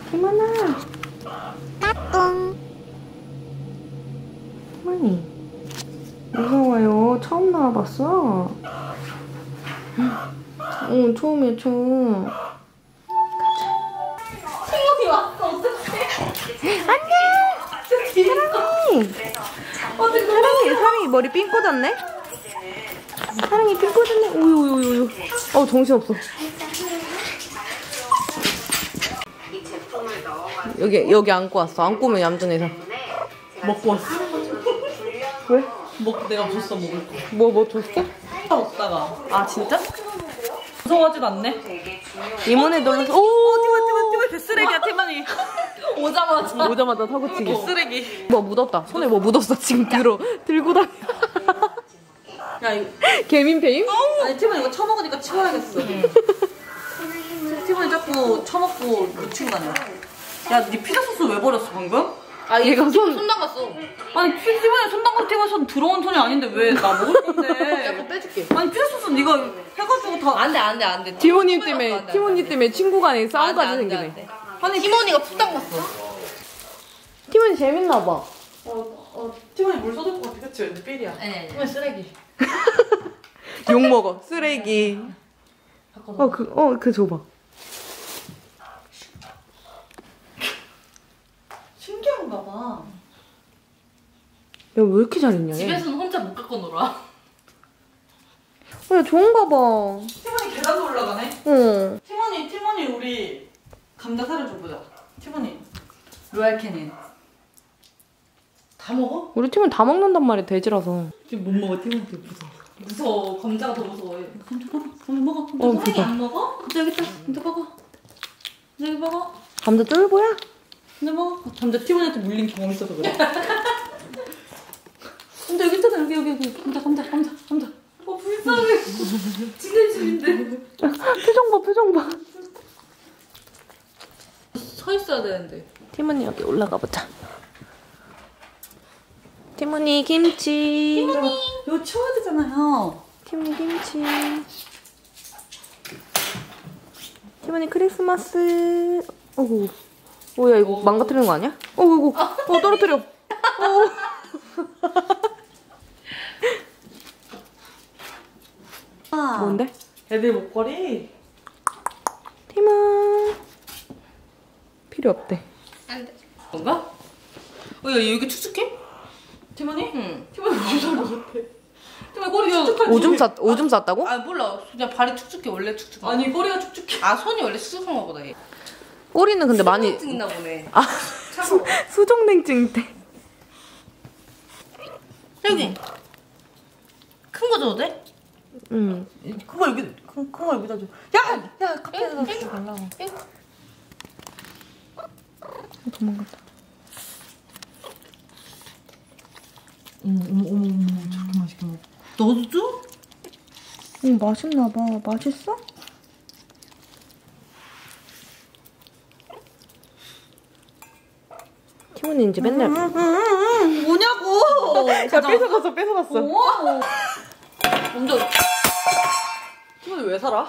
티모나. 따뚱. 티모니. 무서워요. 처음 나와봤어. 응, 처음이야, 처음. 티모니 왔어. 어떡해. 안녕. 사랑이 머리 삥 꽂았네? 사랑이 삥 꽂았네? 오유. 정신없어. 여기 안고 왔어. 안고 오면 얌전해서. 먹고 왔어. 왜? 내가 줬어, 먹을 거. 뭐 줬어? 먹다가. 아, 진짜? 무서워하지도 않네. 이모네 놀러서. 티모니 쓰레기야, 티모니. 오자마자 사고치기. 쓰레기. 뭐 묻었다. 손에 뭐 묻었어. 지금 들고 다녀. 야, 이거. 개민페임? 아니, 티모니 이거 처먹으니까 치워야겠어. 티모니 자꾸 처먹고 묻히고 다녀. 야, 니 피자 소스 왜 버렸어, 방금? 아, 얘가 손 담갔어. 아니, 티모니 손 담갔 티모니 들어온 손이 아닌데 왜 나 먹을 건데. 야, 그거 빼줄게. 아니, 피자 소스 네가 해가지고 다. 안 돼. 티모니 때문에 친구 간에 싸움까지 생기네. 아니, 티모니가 푹 담갔어. 티모니 재밌나봐. 티모니 물 쏟을 것 같아, 그치? 왠지 삘이야. 네. 티모니 쓰레기. 욕먹어. 쓰레기. 그 줘봐. 신기한가 봐. 야, 왜 이렇게 잘했냐, 얘? 집에서는 혼자 못 갖고 놀아. 야, 좋은가 봐. 티모니 계단도 올라가네? 응. 티모니 우리 감자살을 줘보자. 티모니 로얄 캐닌 다 먹어? 우리 팀은 다 먹는단 말이야, 돼지라서. 지금 못 먹어. 티모니 되게 무서워. 감자가 더 무서워해. 감자 먹어. 그니까. 안 먹어? 감자 여기 있다. 감자 먹어. 여기 먹어. 감자 쫄보야? 감자 먹어. 감자 티모니한테 물린 경험 있어서 그래. 감자 여기 있잖아. 여기. 감자. 불쌍해. 지네 집인데. 표정 봐. 서 있어야 되는데. 티모니 여기 올라가 보자. 티모니 김치. 이거 치워야 되잖아요. 티모니 김치. 티모니 크리스마스. 어구. 뭐야, 이거 망가뜨리는 거 아니야? 어구. 떨어뜨려. 뭔데? 애들 목걸이. 티모. 필요 없대. 안 돼. 뭔가? 야, 얘 여기 축축해? 티모니? 응. 티모니 무슨 소리 같아? 티모니 꼬리 축축하지? 오줌 쌌다고? 아 몰라. 그냥 발이 축축해. 원래 축축해. 아니, 꼬리가 축축해. 아 손이 원래 축축한가 보다 얘. 꼬리는 근데 많이. 찍나 보네. 아, 차가워. 수족냉증 있대. 여기. 큰 거 줘도 돼? 응. 그거 여기다 줘. 야, 카페에다 줘 달라고. 도망갔다. 어머, 저렇게 맛있게 먹어. 너도 줘? 응, 맛있나봐. 맛있어? 티모니 이제 맨날. 뭐냐고! 야, 뺏어갔어. 먼저. 티모니 왜 살아?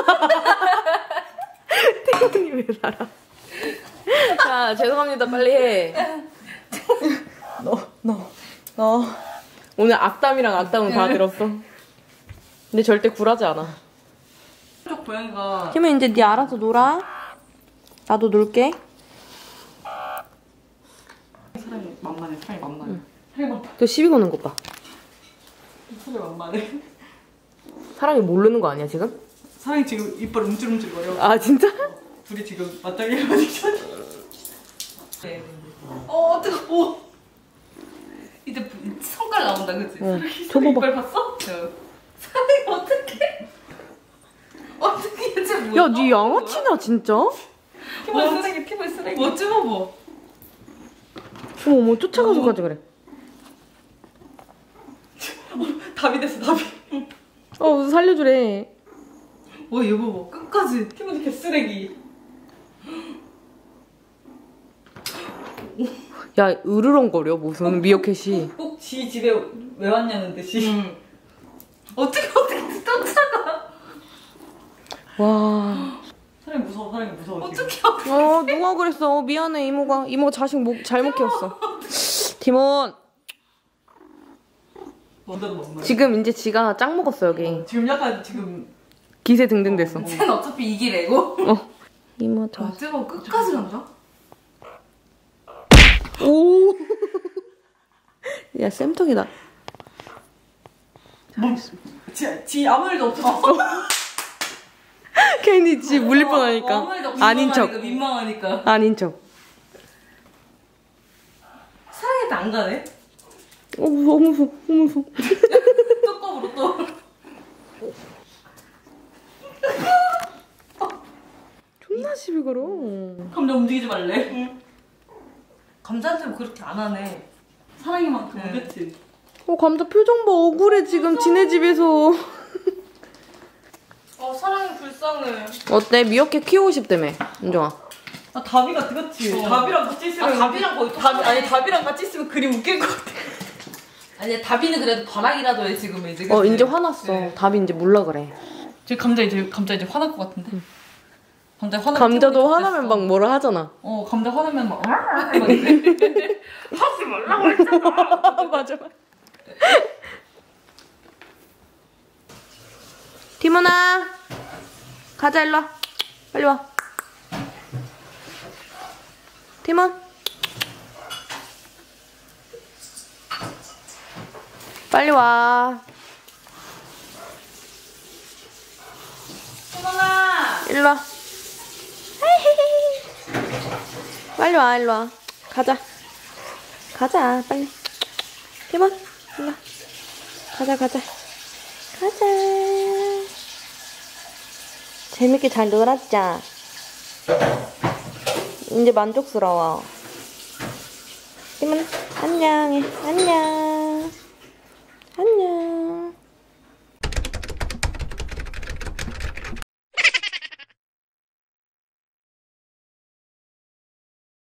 티모니 왜 살아? 자, 죄송합니다. 빨리 해. 너. 오늘 악담이랑 악담은 다 들었어. 근데 절대 굴하지 않아. 쪽 고양이가. 티모니 이제 네 알아서 놀아. 나도 놀게. 사람이 만만해. 또 시비 거는 것 봐. 사람이 만만해. 사랑이 모르는 거 아니야, 지금? 사람이 지금 이빨 움찔움찔거려. 아, 진짜? 둘이 지금 맞짱이 맞으셔. 네. 뜨거워. 이제 손가락 나온다 그치? 응. 사람이 줘봐봐. 이빨 봤어? 사람이 어떡해? 어떡해 얘 뭐야? 야, 네 양아치냐, 진짜? 피부에 쓰레기. 뭐 찝어봐. 어머, 쫓아가서 가지 그래. 답이 됐어, 답이. 살려주래. 여보, 끝까지. 티모니 개쓰레기. 야, 으르렁거려, 무슨 미어캣이. 꼭 지 집에 왜 왔냐는 듯이. 어떻게 쫓아가? 와. 사람이 무서워, 사랑이 무서워. 지금. 어떡해. 누가 그랬어? 미안해, 이모가. 이모가 자식 잘못 키웠어. 티몬. 먼저 먹는. 지금 이제 지가 짱 먹었어, 여기. 지금 약간 지금 기세 등등 됐어. 쟤는 어차피 이기래고. 이모 저. 아, 뜨거워. 끝까지 간다? 오. 야, 쌤통이다. 지 아무 일도 없어. 괜히 지 물릴 뻔하니까. 아무 일도 없어. 아닌 척. 민망하니까. 아닌 척. 사랑해도 안 가네? 무서워, 무서워, 무서워. 뚜껑으로 또. 존나 시비 걸어. 감자 움직이지 말래. 감자한테 뭐 그렇게 안 하네. 사랑이만큼 네. 그치? 감자 표정 봐. 억울해, 지금 지네 집에서. 사랑이 불쌍해. 어때? 미어캣 키우고 싶다며, 은정아. 아 다비가 그렇지. 다비랑 같이 있으면 다비랑 거의 똑같아. 다비랑 같이 있으면 그림 웃길 것 같아. 아니, 다비는 그래도 바닥이라도 해, 지금 이제. 이제 화났어. 네. 답이 이제 몰라 그래. 지금 감자 이제 화날 것 같은데. 감자 화나. 감자도 화나면 막 뭐라 하잖아. 감자 화나면 막 이래. 하지 말라고 했잖아. 맞아. 티모나, 가자, 일로 와. 빨리 와. 티몬. 빨리 와. 티몬아! 일로 와. 빨리 와, 일로 와. 가자. 가자, 빨리. 티몬, 일로 와. 가자, 가자. 가자. 재밌게 잘 놀았자. 이제 만족스러워. 티몬, 안녕. 안녕.